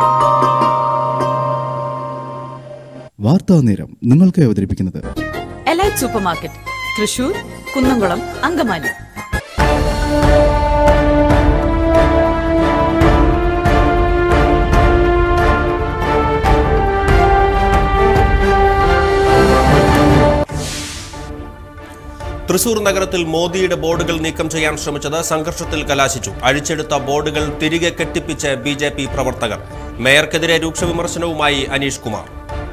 വാർത്താ നേരം നിങ്ങൾക്ക് അവതരിപ്പിക്കുന്നത് എലൈറ്റ് സൂപ്പർമാർക്കറ്റ്, തൃശൂർ, കുന്നംകുളം, അങ്കമാലി. തൃശൂർ നഗരത്തിൽ മോദിയുടെ ബോർഡുകൾ നീക്കം ചെയ്യാൻ ശ്രമിച്ചത് സംഘർഷത്തിൽ കലാശിച്ചു. അഴിച്ചെടുത്ത ബോർഡുകൾ തിരികെ കെട്ടിപ്പിച്ച് ബിജെപി പ്രവർത്തകർ. മേയർക്കെതിരെ രൂക്ഷ വിമർശനവുമായി അനീഷ് കുമാർ.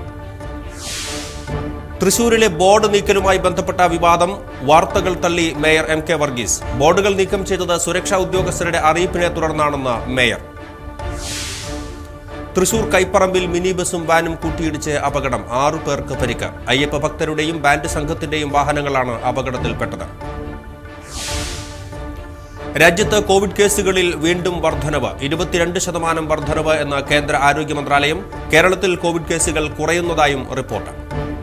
തൃശൂരിലെ ബോർഡ് നീക്കലുമായി ബന്ധപ്പെട്ട വിവാദം വാർത്തകൾ തള്ളി മേയർ എം കെ വർഗീസ്. ബോർഡുകൾ നീക്കം ചെയ്തത് സുരക്ഷാ ഉദ്യോഗസ്ഥരുടെ അറിയിപ്പിനെ തുടർന്നാണെന്ന് മേയർ. തൃശൂർ കൈപ്പറമ്പിൽ മിനി ബസും വാനും കൂട്ടിയിടിച്ച് അപകടം. 6 പേർക്ക് പരിക്ക്. അയ്യപ്പ ഭക്തരുടെയും ബാൻഡ് സംഘത്തിന്റെയും വാഹനങ്ങളാണ് അപകടത്തിൽപ്പെട്ടത്. രാജ്യത്ത് കോവിഡ് കേസുകളിൽ വീണ്ടും വർധനവ്. 22% വർധനവ് എന്ന കേന്ദ്ര ആരോഗ്യ മന്ത്രാലയം. കേരളത്തിൽ കോവിഡ് കേസുകൾ കുറയുന്നതായും റിപ്പോർട്ട്.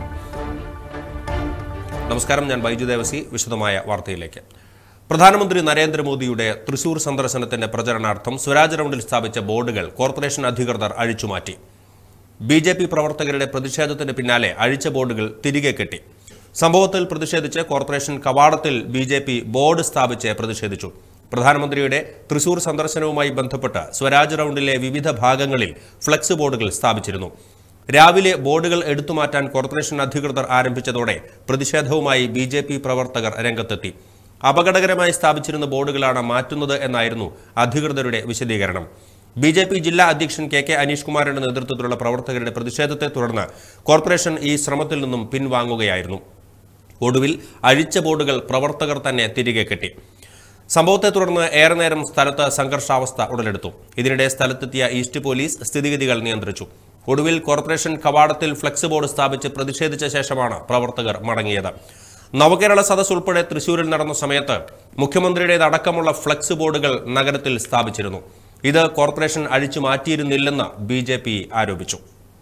നമസ്കാരം, ഞാൻ ബൈജു ദേവസി. വിശദമായ വാർത്തയിലേക്ക്. പ്രധാനമന്ത്രി നരേന്ദ്രമോദിയുടെ തൃശൂർ സന്ദർശനത്തിന്റെ പ്രചരണാർത്ഥം സ്വരാജ് റൌണ്ടിൽ സ്ഥാപിച്ച ബോർഡുകൾ കോർപ്പറേഷൻ അധികൃതർ അഴിച്ചുമാറ്റി. ബിജെപി പ്രവർത്തകരുടെ പ്രതിഷേധത്തിന് പിന്നാലെ അഴിച്ച ബോർഡുകൾ തിരികെ കെട്ടി. സംഭവത്തിൽ പ്രതിഷേധിച്ച് കോർപ്പറേഷൻ കവാടത്തിൽ ബിജെപി ബോർഡ് സ്ഥാപിച്ച് പ്രതിഷേധിച്ചു. പ്രധാനമന്ത്രിയുടെ തൃശൂർ സന്ദർശനവുമായി ബന്ധപ്പെട്ട് സ്വരാജ് റൌണ്ടിലെ വിവിധ ഭാഗങ്ങളിൽ ഫ്ലക്സ് ബോർഡുകൾ സ്ഥാപിച്ചിരുന്നു. രാവിലെ ബോർഡുകൾ എടുത്തുമാറ്റാൻ കോർപ്പറേഷൻ അധികൃതർ ആരംഭിച്ചതോടെ പ്രതിഷേധവുമായി ബിജെപി പ്രവർത്തകർ രംഗത്തെത്തി. അപകടകരമായി സ്ഥാപിച്ചിരുന്ന ബോർഡുകളാണ് മാറ്റുന്നത് എന്നായിരുന്നു അധികൃതരുടെ വിശദീകരണം. ബിജെപി ജില്ലാ അധ്യക്ഷൻ കെ അനീഷ് കുമാറിന്റെ നേതൃത്വത്തിലുള്ള പ്രവർത്തകരുടെ പ്രതിഷേധത്തെ തുടർന്ന് കോർപ്പറേഷൻ ഈ ശ്രമത്തിൽ നിന്നും പിൻവാങ്ങുകയായിരുന്നു. ഒടുവിൽ അഴിച്ച ബോർഡുകൾ പ്രവർത്തകർ തന്നെ തിരികെ കെട്ടി. സംഭവത്തെ തുടർന്ന് ഏറെ നേരം സ്ഥലത്ത് സംഘർഷാവസ്ഥ ഉടലെടുത്തു. ഇതിനിടെ സ്ഥലത്തെത്തിയ ഈസ്റ്റ് പോലീസ് സ്ഥിതിഗതികൾ നിയന്ത്രിച്ചു. ഒടുവിൽ കോർപ്പറേഷൻ കവാടത്തിൽ ഫ്ലക്സ് ബോർഡ് സ്ഥാപിച്ച് പ്രതിഷേധിച്ച ശേഷമാണ് പ്രവർത്തകർ മടങ്ങിയത്. നവകേരള സദസ് ഉൾപ്പെടെ തൃശൂരിൽ നടന്ന സമയത്ത് മുഖ്യമന്ത്രിയുടേതടക്കമുള്ള ഫ്ലക്സ് ബോർഡുകൾ നഗരത്തിൽ സ്ഥാപിച്ചിരുന്നു. ഇത് കോർപ്പറേഷൻ അഴിച്ചു മാറ്റിയിരുന്നില്ലെന്ന് ബിജെപി ആരോപിച്ചു.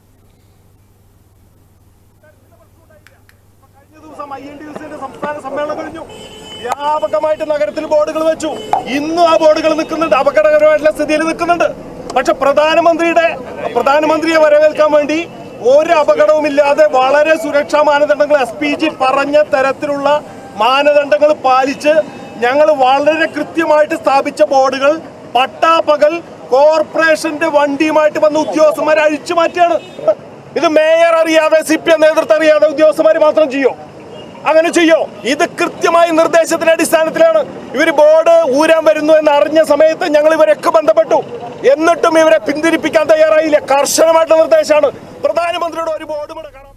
സംസ്ഥാന സമ്മേളനം കഴിഞ്ഞു. വ്യാപകമായിട്ട് നഗരത്തിൽ ബോർഡുകൾ വെച്ചു. ഇന്നും ആ ബോർഡുകൾ നിൽക്കുന്നുണ്ട്, അപകടകരമായിട്ടുള്ള സ്ഥിതിയിൽ നിൽക്കുന്നുണ്ട്. പക്ഷെ പ്രധാനമന്ത്രിയെ വരവേൽക്കാൻ വേണ്ടി ഒരു അപകടവുമില്ലാതെ വളരെ സുരക്ഷാ മാനദണ്ഡങ്ങൾ SPG പറഞ്ഞ തരത്തിലുള്ള മാനദണ്ഡങ്ങൾ പാലിച്ച് ഞങ്ങൾ വളരെ കൃത്യമായിട്ട് സ്ഥാപിച്ച ബോർഡുകൾ പട്ടാപ്പകൽ കോർപ്പറേഷന്റെ വണ്ടിയുമായിട്ട് വന്ന ഉദ്യോഗസ്ഥന്മാരെ അഴിച്ചു മാറ്റിയാണ്. ഇത് മേയർ അറിയാതെ, CPM നേതൃത്വം അറിയാതെ ഉദ്യോഗസ്ഥന്മാർ മാത്രം ചെയ്യോ? അങ്ങനെ ചെയ്യോ? ഇത് കൃത്യമായ നിർദ്ദേശത്തിന്റെ അടിസ്ഥാനത്തിലാണ്. ഇവർ ബോർഡ് ഊരാൻ വരുന്നു എന്ന് അറിഞ്ഞ സമയത്ത് ഞങ്ങൾ ഇവരൊക്കെ ബന്ധപ്പെട്ടു. എന്നിട്ടും ഇവരെ പിന്തിരിപ്പിക്കാൻ തയ്യാറായില്ല. കർശനമായിട്ടുള്ള നിർദ്ദേശമാണ്. പ്രധാനമന്ത്രിയുടെ ഒരു ബോർഡ്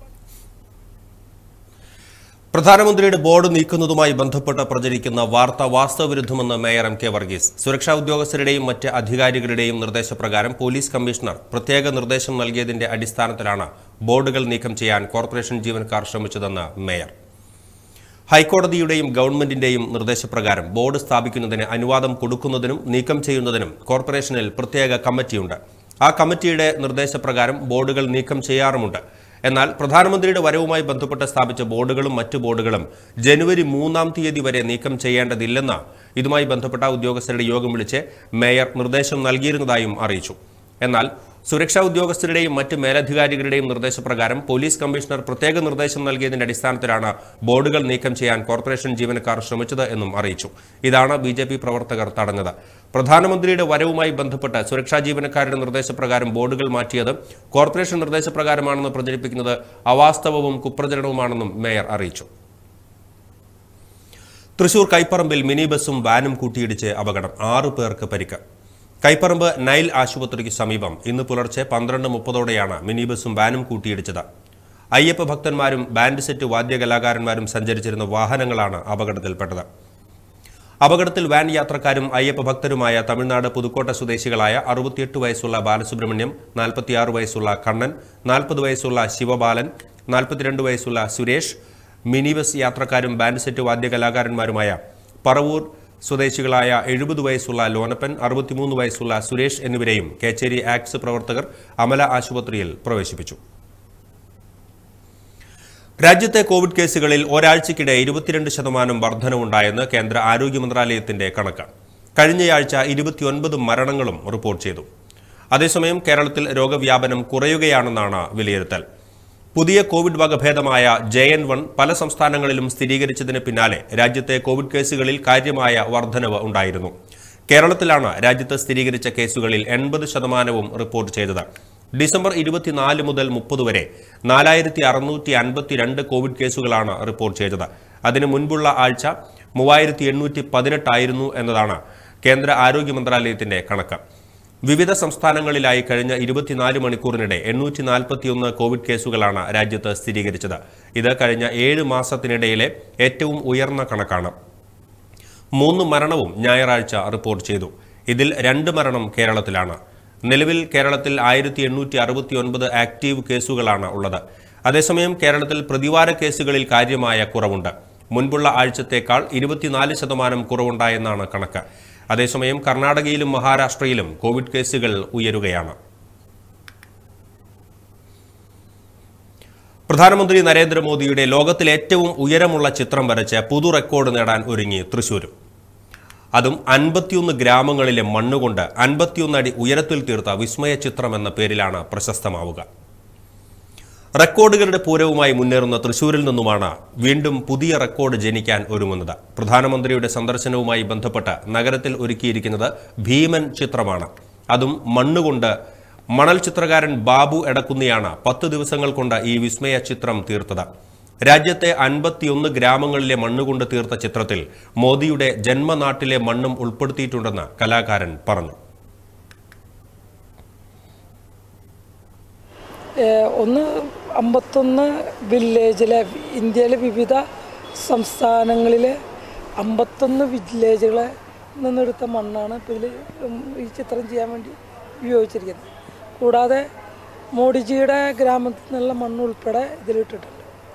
പ്രധാനമന്ത്രിയുടെ ബോർഡ് നീക്കുന്നതുമായി ബന്ധപ്പെട്ട് പ്രചരിക്കുന്ന വാർത്ത വാസ്തവവിരുദ്ധമെന്ന് മേയർ എം കെ വർഗീസ്. സുരക്ഷാ ഉദ്യോഗസ്ഥരുടെയും മറ്റ് അധികാരികളുടെയും നിർദ്ദേശപ്രകാരം പോലീസ് കമ്മീഷണർ പ്രത്യേക നിർദ്ദേശം നൽകിയതിന്റെ അടിസ്ഥാനത്തിലാണ് ബോർഡുകൾ നീക്കം ചെയ്യാൻ കോർപ്പറേഷൻ ജീവനക്കാർ ശ്രമിച്ചതെന്ന് മേയർ. ഹൈക്കോടതിയുടെയും ഗവൺമെന്റിന്റെയും നിർദ്ദേശപ്രകാരം ബോർഡ് സ്ഥാപിക്കുന്നതിന് അനുവാദം കൊടുക്കുന്നതിനും നീക്കം ചെയ്യുന്നതിനും കോർപ്പറേഷനിൽ പ്രത്യേക കമ്മിറ്റിയുണ്ട്. ആ കമ്മിറ്റിയുടെ നിർദ്ദേശപ്രകാരം ബോർഡുകൾ നീക്കം ചെയ്യാറുമുണ്ട്. എന്നാൽ പ്രധാനമന്ത്രിയുടെ വരവുമായി ബന്ധപ്പെട്ട് സ്ഥാപിച്ച ബോർഡുകളും മറ്റു ബോർഡുകളും ജനുവരി 3-ാം തീയതി വരെ നീക്കം ചെയ്യേണ്ടതില്ലെന്ന് ഇതുമായി ബന്ധപ്പെട്ട ഉദ്യോഗസ്ഥരുടെ യോഗം വിളിച്ച് മേയർ നിർദ്ദേശം നൽകിയിരുന്നതായും അറിയിച്ചു. എന്നാൽ സുരക്ഷാ ഉദ്യോഗസ്ഥരുടെയും മറ്റ് മേലധികാരികളുടെയും നിർദ്ദേശപ്രകാരം പോലീസ് കമ്മീഷണർ പ്രത്യേക നിർദ്ദേശം നൽകിയതിന്റെ അടിസ്ഥാനത്തിലാണ് ബോർഡുകൾ നീക്കം ചെയ്യാൻ കോർപ്പറേഷൻ ജീവനക്കാർ ശ്രമിച്ചത് എന്നും അറിയിച്ചു. ഇതാണ് ബിജെപി പ്രവർത്തകർ തടഞ്ഞത്. പ്രധാനമന്ത്രിയുടെ വരവുമായി ബന്ധപ്പെട്ട് സുരക്ഷാ ജീവനക്കാരുടെ നിർദ്ദേശപ്രകാരം ബോർഡുകൾ മാറ്റിയത് കോർപ്പറേഷൻ നിർദ്ദേശപ്രകാരമാണെന്ന് പ്രചരിപ്പിക്കുന്നത് അവാസ്തവവും കുപ്രചരണവുമാണെന്നും മേയർ അറിയിച്ചു. തൃശൂർ കൈപ്പറമ്പിൽ മിനി ബസും വാനും കൂട്ടിയിടിച്ച് അപകടം. 6 പേർക്ക് പരിക്ക്. കൈപ്പറമ്പ് നൈൽ ആശുപത്രിക്ക് സമീപം ഇന്ന് പുലർച്ചെ 12:30ഓടെയാണ് മിനി ബസും വാനും കൂട്ടിയിടിച്ചത്. അയ്യപ്പ ഭക്തന്മാരും ബാൻഡ് സെറ്റ് വാദ്യകലാകാരന്മാരും സഞ്ചരിച്ചിരുന്ന വാഹനങ്ങളാണ് അപകടത്തിൽപ്പെട്ടത്. അപകടത്തിൽ വാൻ യാത്രക്കാരും അയ്യപ്പ ഭക്തരുമായ തമിഴ്നാട് പുതുക്കോട്ട സ്വദേശികളായ 68 വയസ്സുള്ള ബാലസുബ്രഹ്മണ്യം, 46 വയസ്സുള്ള കണ്ണൻ, 40 വയസ്സുള്ള ശിവബാലൻ, 42 വയസ്സുള്ള സുരേഷ്, മിനി ബസ് യാത്രക്കാരും ബാൻഡ് സെറ്റ് വാദ്യകലാകാരന്മാരുമായ പറവൂർ സ്വദേശികളായ 70 വയസ്സുള്ള ലോനപ്പൻ, 63 വയസ്സുള്ള സുരേഷ് എന്നിവരെയും കേച്ചേരി ആക്സ് പ്രവർത്തകർ അമല ആശുപത്രിയിൽ പ്രവേശിപ്പിച്ചു. രാജ്യത്തെ കോവിഡ് കേസുകളിൽ ഒരാഴ്ചയ്ക്കിടെ 22% വർധനവുണ്ടായെന്ന് കേന്ദ്ര ആരോഗ്യ മന്ത്രാലയത്തിന്റെ കണക്ക്. കഴിഞ്ഞയാഴ്ച 29 മരണങ്ങളും റിപ്പോർട്ട് ചെയ്തു. അതേസമയം കേരളത്തിൽ രോഗവ്യാപനം കുറയുകയാണെന്നാണ് വിലയിരുത്തൽ. പുതിയ കോവിഡ് വകഭേദമായ JN1 പല സംസ്ഥാനങ്ങളിലും സ്ഥിരീകരിച്ചതിന് പിന്നാലെ രാജ്യത്തെ കോവിഡ് കേസുകളിൽ കാര്യമായ വർധനവ് ഉണ്ടായിരുന്നു. കേരളത്തിലാണ് രാജ്യത്ത് സ്ഥിരീകരിച്ച കേസുകളിൽ 80% റിപ്പോർട്ട് ചെയ്തത്. ഡിസംബർ 24 മുതൽ 30 വരെ 4652 കോവിഡ് കേസുകളാണ് റിപ്പോർട്ട് ചെയ്തത്. അതിനു മുൻപുള്ള ആഴ്ച 3818 ആയിരുന്നു എന്നതാണ് കേന്ദ്ര ആരോഗ്യ മന്ത്രാലയത്തിന്റെ കണക്ക്. വിവിധ സംസ്ഥാനങ്ങളിലായി കഴിഞ്ഞ 24 മണിക്കൂറിനിടെ 841 കോവിഡ് കേസുകളാണ് രാജ്യത്ത് സ്ഥിരീകരിച്ചത്. ഇത് കഴിഞ്ഞ 7 മാസത്തിനിടയിലെ ഏറ്റവും ഉയർന്ന കണക്കാണ്. 3 മരണവും ഞായറാഴ്ച റിപ്പോർട്ട് ചെയ്തു. ഇതിൽ 2 മരണം കേരളത്തിലാണ്. നിലവിൽ കേരളത്തിൽ 1869 ആക്റ്റീവ് കേസുകളാണ് ഉള്ളത്. അതേസമയം കേരളത്തിൽ പ്രതിവാര കേസുകളിൽ കാര്യമായ കുറവുണ്ട്. മുൻപുള്ള ആഴ്ചത്തേക്കാൾ 24% കുറവുണ്ടായെന്നാണ് കണക്ക്. അതേസമയം കർണാടകയിലും മഹാരാഷ്ട്രയിലും കോവിഡ് കേസുകൾ ഉയരുകയാണ്. പ്രധാനമന്ത്രി നരേന്ദ്രമോദിയുടെ ലോകത്തിലെ ഏറ്റവും ഉയരമുള്ള ചിത്രം വരച്ച് പുതു റെക്കോർഡ് നേടാൻ ഒരുങ്ങി തൃശൂരും. അതും 51 ഗ്രാമങ്ങളിലെ മണ്ണുകൊണ്ട് 51 അടി ഉയരത്തിൽ തീർത്ത വിസ്മയ ചിത്രം എന്ന പേരിലാണ് പ്രശസ്തമാവുക. റെക്കോർഡുകളുടെ പൂരവുമായി മുന്നേറുന്ന തൃശൂരിൽ നിന്നുമാണ് വീണ്ടും പുതിയ റെക്കോർഡ് ജനിക്കാൻ ഒരുങ്ങുന്നത്. പ്രധാനമന്ത്രിയുടെ സന്ദർശനവുമായി ബന്ധപ്പെട്ട് നഗരത്തിൽ ഒരുക്കിയിരിക്കുന്നത് ഭീമൻ ചിത്രമാണ്. അതും മണ്ണുകൊണ്ട്. മണൽ ചിത്രകാരൻ ബാബു എടക്കുന്നിയാണ് 10 ദിവസങ്ങൾ കൊണ്ട് ഈ വിസ്മയ ചിത്രം തീർത്തത്. രാജ്യത്തെ 51 ഗ്രാമങ്ങളിലെ മണ്ണുകൊണ്ട് തീർത്ത ചിത്രത്തിൽ മോദിയുടെ ജന്മനാട്ടിലെ മണ്ണും ഉൾപ്പെടുത്തിയിട്ടുണ്ടെന്ന് കലാകാരൻ പറഞ്ഞു. ഒന്ന് 51 വില്ലേജിലെ ഇന്ത്യയിലെ വിവിധ സംസ്ഥാനങ്ങളിലെ 51 വില്ലേജുകളെ നിന്നെടുത്ത മണ്ണാണ് ഇപ്പോൾ ഇതിൽ ഈ ചിത്രം ചെയ്യാൻ വേണ്ടി ഉപയോഗിച്ചിരിക്കുന്നത്. കൂടാതെ മോഡിജിയുടെ ഗ്രാമത്തിൽ നിന്നുള്ള മണ്ണ് ഉൾപ്പെടെ ഇതിലിട്ടിട്ടുണ്ട്.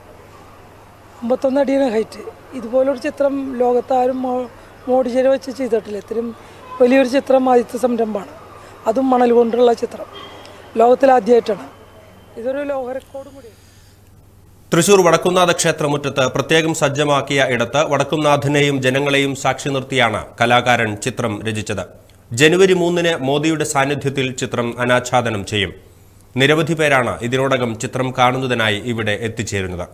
51 അടിയാണ് ഹൈറ്റ്. ഇതുപോലൊരു ചിത്രം ലോകത്താരും മോഡിജിയെ വെച്ച് ചെയ്തിട്ടില്ല. ഇത്രയും വലിയൊരു ചിത്രം ആദ്യത്തെ സംരംഭമാണ്. അതും മണൽ കൊണ്ടുള്ള ചിത്രം ലോകത്തിലാദ്യമായിട്ടാണ്. ഇതൊരു ലോക റെക്കോർഡ് കൂടിയാണ്. തൃശൂർ വടക്കുംനാഥ ക്ഷേത്രമുറ്റത്ത് പ്രത്യേകം സജ്ജമാക്കിയ ഇടത്ത് വടക്കുംനാഥനെയും ജനങ്ങളെയും സാക്ഷി നിർത്തിയാണ് കലാകാരൻ ചിത്രം രചിച്ചത്. ജനുവരി 3-ന് മോദിയുടെ സാന്നിധ്യത്തിൽ ചിത്രം അനാച്ഛാദനം ചെയ്യും. നിരവധി പേരാണ് ഇതിനോടകം ചിത്രം കാണുന്നതിനായി ഇവിടെ എത്തിച്ചേരുന്നത്.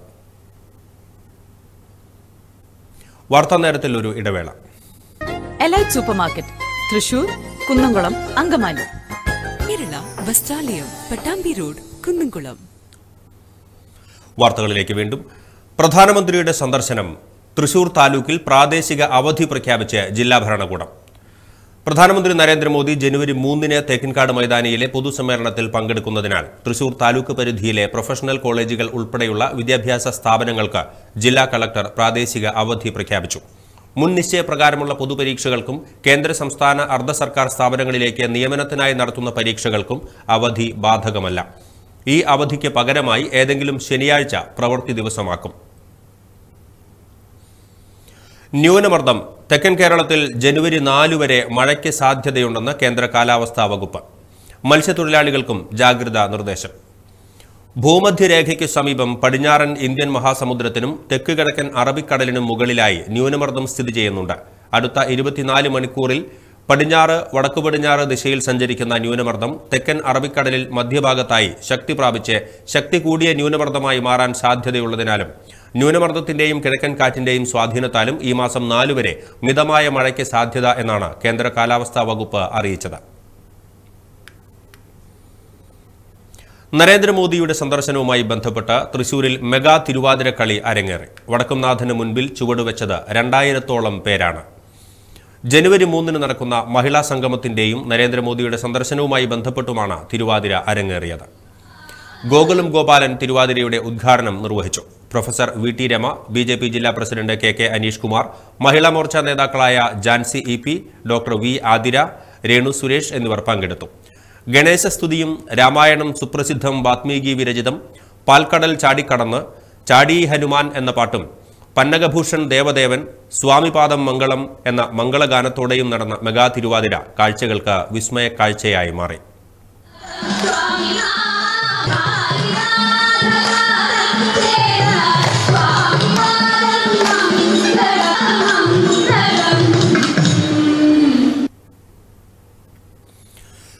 വാർത്താ നേരത്തിൽ ഒരു ഇടവേള. Elite Supermarket, Thrissur, Kunnamkulam, Angamaly. Kerala Vasthralayam, Pattambi road, Kunnamkulam. വാർത്തകളിലേക്ക് വീണ്ടും. പ്രധാനമന്ത്രിയുടെ സന്ദർശനം. തൃശൂർ താലൂക്കിൽ പ്രാദേശിക അവധി പ്രഖ്യാപിച്ച് ജില്ലാ ഭരണകൂടം. പ്രധാനമന്ത്രി നരേന്ദ്രമോദി ജനുവരി 3-ന് തേക്കിൻകാട് മൈതാനിയിലെ പൊതുസമ്മേളനത്തിൽ പങ്കെടുക്കുന്നതിനാൽ തൃശൂർ താലൂക്ക് പരിധിയിലെ പ്രൊഫഷണൽ കോളേജുകൾ ഉൾപ്പെടെയുള്ള വിദ്യാഭ്യാസ സ്ഥാപനങ്ങൾക്ക് ജില്ലാ കളക്ടർ പ്രാദേശിക അവധി പ്രഖ്യാപിച്ചു. മുൻ നിശ്ചയപ്രകാരമുള്ള പൊതുപരീക്ഷകൾക്കും കേന്ദ്ര സംസ്ഥാന അർദ്ധ സർക്കാർ സ്ഥാപനങ്ങളിലേക്ക് നിയമനത്തിനായി നടത്തുന്ന പരീക്ഷകൾക്കും അവധി ബാധകമല്ല. ഈ അവധിക്ക് പകരമായി ഏതെങ്കിലും ശനിയാഴ്ച പ്രവൃത്തി ദിവസമാക്കും. ന്യൂനമർദ്ദം. തെക്കൻ കേരളത്തിൽ ജനുവരി 4 വരെ മഴയ്ക്ക് സാധ്യതയുണ്ടെന്ന് കേന്ദ്ര കാലാവസ്ഥാ വകുപ്പ്. മത്സ്യത്തൊഴിലാളികൾക്കും ജാഗ്രതാ നിർദ്ദേശം. ഭൂമധ്യരേഖയ്ക്ക് സമീപം പടിഞ്ഞാറൻ ഇന്ത്യൻ മഹാസമുദ്രത്തിനും തെക്ക് കിഴക്കൻ അറബിക്കടലിനും മുകളിലായി ന്യൂനമർദ്ദം സ്ഥിതി ചെയ്യുന്നുണ്ട്. അടുത്ത 24 മണിക്കൂറിൽ പടിഞ്ഞാറ് വടക്കു പടിഞ്ഞാറ് ദിശയിൽ സഞ്ചരിക്കുന്ന ന്യൂനമർദ്ദം തെക്കൻ അറബിക്കടലിൽ മധ്യഭാഗത്തായി ശക്തി പ്രാപിച്ച് ശക്തി കൂടിയ ന്യൂനമർദ്ദമായി മാറാൻ സാധ്യതയുള്ളതിനാലും ന്യൂനമർദ്ദത്തിന്റെയും കിഴക്കൻ കാറ്റിന്റെയും സ്വാധീനത്താലും ഈ മാസം 4 വരെ മിതമായ മഴയ്ക്ക് സാധ്യത എന്നാണ് കേന്ദ്ര കാലാവസ്ഥാ വകുപ്പ് അറിയിച്ചത്. നരേന്ദ്രമോദിയുടെ സന്ദർശനവുമായി ബന്ധപ്പെട്ട് തൃശൂരിൽ മെഗാ തിരുവാതിരക്കളി അരങ്ങേറി. വടക്കുംനാഥന് മുൻപിൽ ചുവടുവെച്ചത് 2000-ഓളം പേരാണ്. ജനുവരി 3-ന് നടക്കുന്ന മഹിളാ സംഗമത്തിന്റെയും നരേന്ദ്രമോദിയുടെ സന്ദർശനവുമായി ബന്ധപ്പെട്ടുമാണ് തിരുവാതിര അരങ്ങേറിയത്. ഗോകുലം ഗോപാലൻ തിരുവാതിരയുടെ ഉദ്ഘാടനം നിർവഹിച്ചു. പ്രൊഫസർ VT രമ, BJP ജില്ലാ പ്രസിഡന്റ് KK അനീഷ് കുമാർ, മഹിളാ മോർച്ച നേതാക്കളായ Jancy EP, doctor V Athira, Renu Suresh എന്നിവർ പങ്കെടുത്തു. ഗണേശസ്തുതിയും രാമായണം സുപ്രസിദ്ധം വാത്മീകി വിരചിതം പാൽക്കടൽ ചാടിക്കടന്ന് ചാടി ഹനുമാൻ എന്ന പാട്ടും പന്നകഭൂഷൺ ദേവദേവൻ സ്വാമിപാദം മംഗളം എന്ന മംഗളഗാനത്തോടെയും നടന്ന മെഗാ തിരുവാതിര കാഴ്ചകൾക്ക് വിസ്മയ കാഴ്ചയായി മാറി.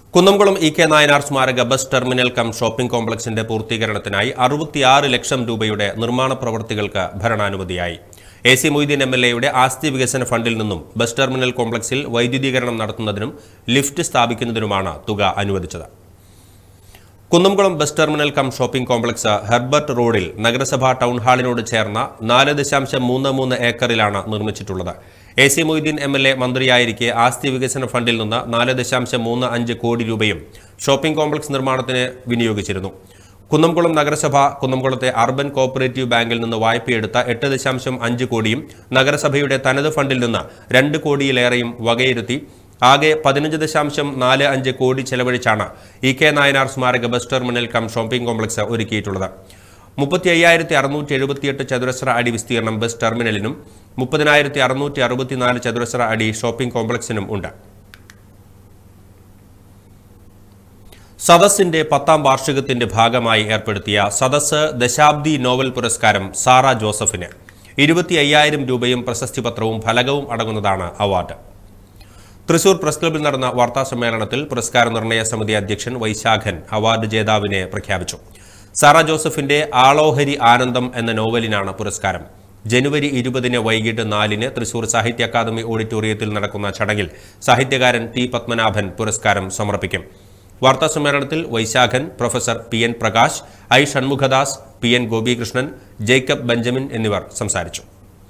കുന്നംകുളം ഇ കെ നായനാർ സ്മാരക ബസ് ടെർമിനൽ കം ഷോപ്പിംഗ് കോംപ്ലക്സിന്റെ പൂർത്തീകരണത്തിനായി 66 ലക്ഷം രൂപയുടെ നിർമ്മാണ പ്രവൃത്തികൾക്ക് ഭരണാനുമതിയായി. AC മൊയ്തീൻ MLAയുടെ ആസ്തി വികസന ഫണ്ടിൽ നിന്നും ബസ് ടെർമിനൽ കോംപ്ലക്സിൽ വൈദ്യുതീകരണം നടത്തുന്നതിനും ലിഫ്റ്റ് സ്ഥാപിക്കുന്നതിനുമാണ് തുക അനുവദിച്ചത്. Kunnamkulam bus terminal cum shopping complex Herbert റോഡിൽ നഗരസഭാ ടൗൺ ഹാളിനോട് ചേർന്ന 4.33 ഏക്കറിലാണ് നിർമ്മിച്ചിട്ടുള്ളത്. AC മൊയ്തീൻ MLA മന്ത്രിയായിരിക്കെ ആസ്തി വികസന ഫണ്ടിൽ നിന്ന് 4.35 കോടി രൂപയും ഷോപ്പിംഗ് കോംപ്ലക്സ് നിർമ്മാണത്തിന് വിനിയോഗിച്ചിരുന്നു. കുന്നംകുളം നഗരസഭ കുന്നംകുളത്തെ അർബൻ കോഓപ്പറേറ്റീവ് ബാങ്കിൽ നിന്ന് വായ്പയെടുത്ത 8.5 കോടിയും നഗരസഭയുടെ തനത് ഫണ്ടിൽ നിന്ന് 2 കോടിയിലേറെയും വകയിരുത്തി ആകെ 15.45 കോടി ചെലവഴിച്ചാണ് ഇ കെ നായനാർ സ്മാരക bus terminal cum shopping complex ഒരുക്കിയിട്ടുള്ളത്. 35,678 ചതുരശ്ര അടി വിസ്തീർണം ബസ് ടെർമിനലിനും 30,664 ചതുരശ്ര അടി ഷോപ്പിംഗ് കോംപ്ലക്സിനും ഉണ്ട്. സദസ്സിന്റെ 10ാം വാർഷികത്തിന്റെ ഭാഗമായി ഏർപ്പെടുത്തിയ സദസ്സ് ദശാബ്ദി നോവൽ പുരസ്കാരം സാറ ജോസഫിന് 25,000 രൂപയും പ്രശസ്തിപത്രവും ഫലകവും അടങ്ങുന്നതാണ് അവാർഡ്. തൃശൂർ പ്രസ് ക്ലബ്ബിൽ നടന്ന വാർത്താ സമ്മേളനത്തിൽ പുരസ്കാര നിർണയ സമിതി അധ്യക്ഷൻ വൈശാഖൻ അവാർഡ് ജേതാവിനെ പ്രഖ്യാപിച്ചു. സാറ ജോസഫിന്റെ ആളോഹരി ആനന്ദം എന്ന നോവലിനാണ് പുരസ്കാരം. ജനുവരി 20 വൈകിട്ട് 4 തൃശൂർ സാഹിത്യ അക്കാദമി ഓഡിറ്റോറിയത്തിൽ നടക്കുന്ന ചടങ്ങിൽ സാഹിത്യകാരൻ ടി പത്മനാഭൻ പുരസ്കാരം സമർപ്പിക്കും. വാർത്താ സമ്മേളനത്തിൽ Vaisakhan, professor PN Prakash, I Shanmukhadas, PN Gopikrishnan, Jacob Benjamin എന്നിവർ സംസാരിച്ചു.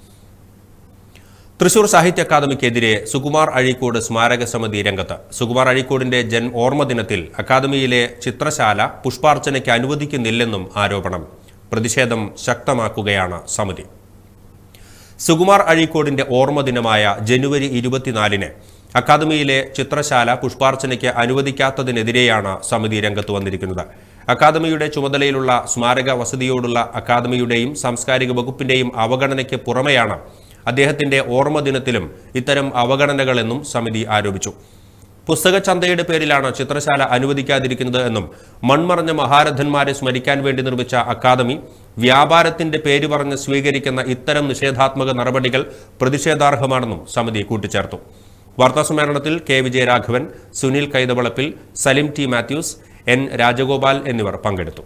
തൃശൂർ സാഹിത്യ അക്കാദമിക്കെതിരെ സുകുമാർ അഴീക്കോട് സ്മാരക സമിതി രംഗത്ത്. സുകുമാർ അഴീക്കോടിന്റെ ഓർമ്മദിനത്തിൽ അക്കാദമിയിലെ ചിത്രശാല പുഷ്പാർച്ചനയ്ക്ക് അനുവദിക്കുന്നില്ലെന്നും ആരോപണം. പ്രതിഷേധം ശക്തമാക്കുകയാണ് സമിതി. സുകുമാർ അഴീക്കോടിന്റെ ഓർമ്മദിനമായ ജനുവരി 24 അക്കാദമിയിലെ ചിത്രശാല പുഷ്പാർച്ചനയ്ക്ക് അനുവദിക്കാത്തതിനെതിരെയാണ് സമിതി രംഗത്ത് വന്നിരിക്കുന്നത്. അക്കാദമിയുടെ ചുമതലയിലുള്ള സ്മാരക വസതിയോടുള്ള അക്കാദമിയുടെയും സാംസ്കാരിക വകുപ്പിന്റെയും അവഗണനയ്ക്ക് പുറമെയാണ് അദ്ദേഹത്തിന്റെ ഓർമ്മദിനത്തിലും ഇത്തരം അവഗണനകളെന്നും സമിതി ആരോപിച്ചു. പുസ്തകച്ചന്തയുടെ പേരിലാണ് ചിത്രശാല അനുവദിക്കാതിരിക്കുന്നത് എന്നും മൺമറഞ്ഞ മഹാരഥന്മാരെ സ്മരിക്കാൻ വേണ്ടി നിർമ്മിച്ച അക്കാദമി വ്യാപാരത്തിന്റെ പേര് പറഞ്ഞ് സ്വീകരിക്കുന്ന ഇത്തരം നിഷേധാത്മക നടപടികൾ പ്രതിഷേധാർഹമാണെന്നും സമിതി കൂട്ടിച്ചേർത്തു. വാർത്താസമ്മേളനത്തിൽ K വിജയരാഘവൻ, സുനിൽ കൈതവളപ്പിൽ, സലിം T മാത്യൂസ്, N രാജഗോപാൽ എന്നിവർ പങ്കെടുത്തു.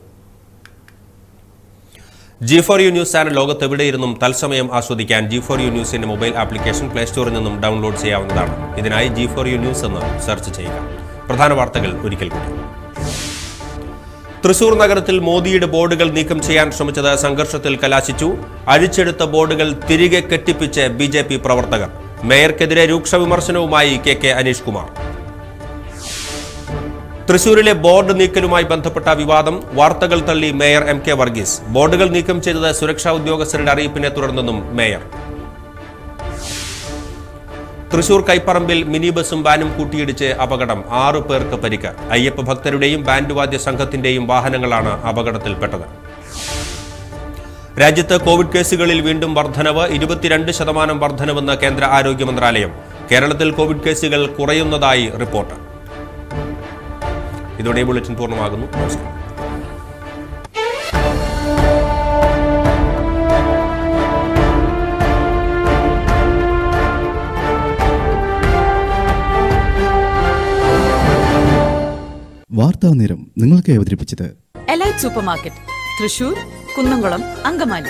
G4U ന്യൂസ് ചാനൽ ലോകത്തെവിടെയിരുന്നും തത്സമയം ആസ്വദിക്കാൻ G4U ന്യൂസിന്റെ മൊബൈൽ ആപ്ലിക്കേഷൻ പ്ലേ സ്റ്റോറിൽ നിന്നും ഡൗൺലോഡ് ചെയ്യാവുന്നതാണ്. ഇതിനായി G4U ന്യൂസ് എന്ന് സെർച്ച് ചെയ്യുക. പ്രധാന വാർത്തകൾ ഒരിക്കൽ കൂടി. തൃശൂർ നഗരത്തിൽ മോദിയുടെ ബോർഡുകൾ നീക്കം ചെയ്യാൻ ശ്രമിച്ചത് സംഘർഷത്തിൽ കലാശിച്ചു. അഴിച്ചെടുത്ത ബോർഡുകൾ തിരികെ കെട്ടിപ്പിച്ച് BJP പ്രവർത്തകർ. മേയർക്കെതിരെ രൂക്ഷ വിമർശനവുമായി KK അനീഷ് കുമാർ. തൃശൂരിലെ ബോർഡ് നീക്കലുമായി ബന്ധപ്പെട്ട വിവാദം വാർത്തകൾ തള്ളി മേയർ MK വർഗീസ്. ബോർഡുകൾ നീക്കം ചെയ്തത് സുരക്ഷാ ഉദ്യോഗസ്ഥരുടെ അറിയിപ്പിനെ തുടർന്നെന്നും മേയർ. തൃശൂർ കൈപ്പറമ്പിൽ മിനി ബസും വാനും കൂട്ടിയിടിച്ച് അപകടം. 6 പേർക്ക് പരിക്ക്. അയ്യപ്പ ഭക്തരുടെയും ബാൻഡ് വാദ്യ സംഘത്തിന്റെയും വാഹനങ്ങളാണ് അപകടത്തിൽപ്പെട്ടത്. രാജ്യത്ത് കോവിഡ് കേസുകളിൽ വീണ്ടും വർധനവ്. 22% വർധനവെന്ന് കേന്ദ്ര ആരോഗ്യ മന്ത്രാലയം. കേരളത്തിൽ കോവിഡ് കേസുകൾ കുറയുന്നതായി റിപ്പോർട്ട്. ഇതോടെ ബുള്ളറ്റിൻ പൂർണ്ണമാകുന്നു. നമസ്കാരം. വാർത്താ നേരം നിങ്ങൾക്ക് അവതരിപ്പിച്ചത് Elite Supermarket, Thrissur, Kunnamkulam, Angamaly.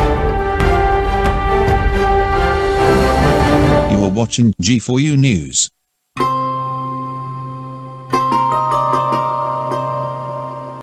You are watching G4U News.